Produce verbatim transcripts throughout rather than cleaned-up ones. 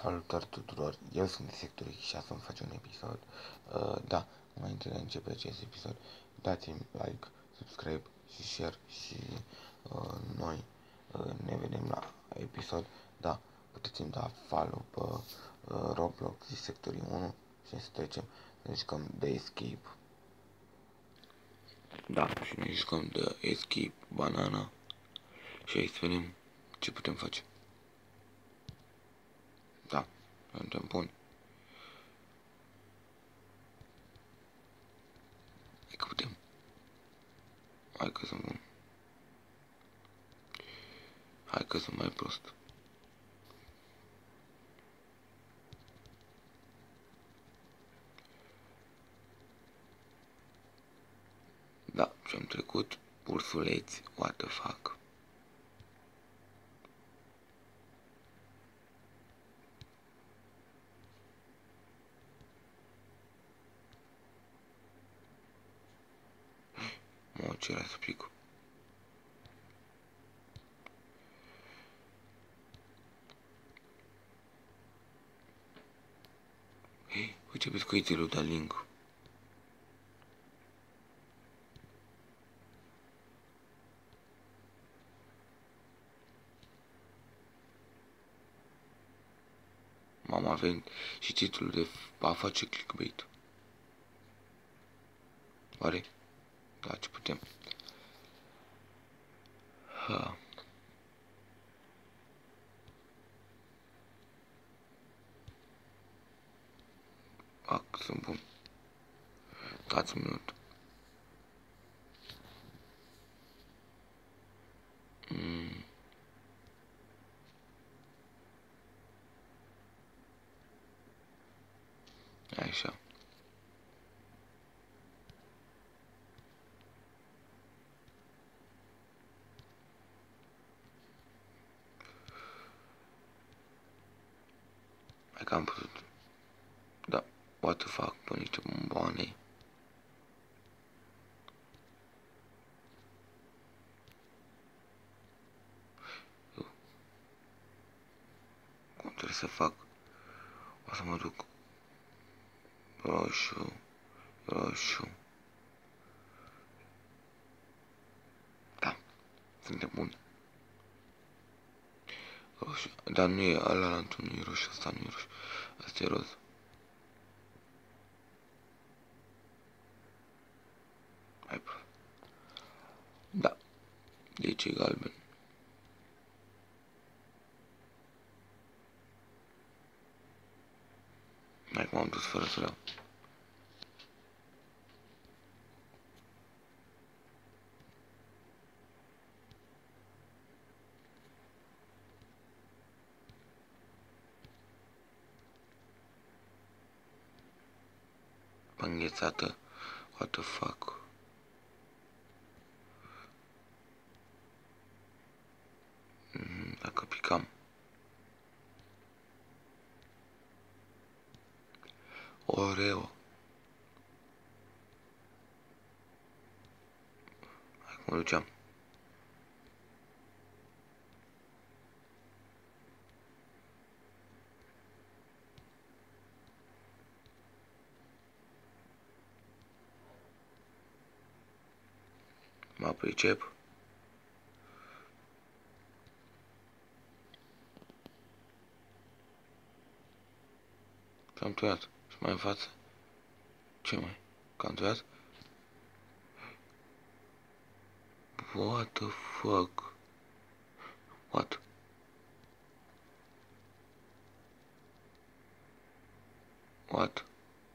Salutare tuturor, eu sunt Sector și astăzi îmi face un episod. Uh, da, înainte de a începe acest episod, dați-mi like, subscribe și share și uh, noi uh, ne vedem la episod. Da, puteți-mi da follow pe uh, Roblox și Sectorii unu și să trecem să jucăm The Escape. Da, și ne jucăm The Escape Banana și hai să vedem ce putem face. Da, suntem buni. Hai că putem. Hai că sunt bun. Hai că sunt mai prost. Da, și-am trecut ursuleți, what the fuck. Mă, ce era să pic. Hei, uite biscuitelul de link. Mama a venit și titlul de a face clickbait. Oare? Da, ce putem? Ha. Ac, sunt bun. Dați un minut. Mm. Așa. Hai că am putut. Da, what the fuck, pe niște bomboane. Cum trebuie să fac? O să mă duc. Roșu. Roșu. Da, suntem buni. Roșu. Dar nu e ăla la nu e roșu, ăsta nu e roșu. Asta e roz. Hai, bă. Da. Deci e galben. Hai că m-am dus fără să vreau. Înghețată. What the fuck? Mm, dacă picam. Oreo. Hai cum duceam. Mă pricep. S-am tuiat. Și mai în față. Ce mai? Că am tuiat? What the fuck? What? What?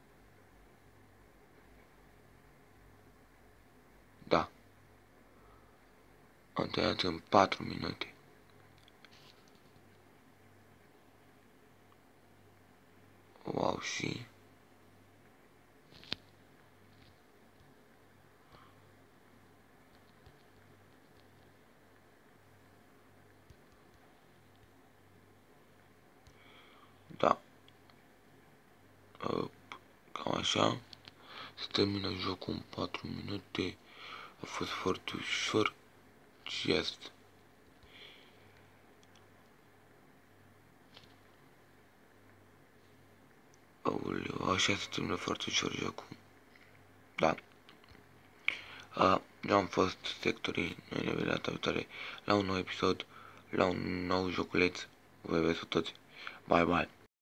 Da. Am tăiat în patru minute. Wow, și... Da. Cam așa. Se termină jocul în patru minute. A fost foarte ușor. Și este. Aoleu, așa se termină foarte ușor jocul. Da. A, eu am fost Sectorii, noi ne vedem data viitoare la un nou episod, la un nou joculeț. Voi vedeți toți. Bye, bye.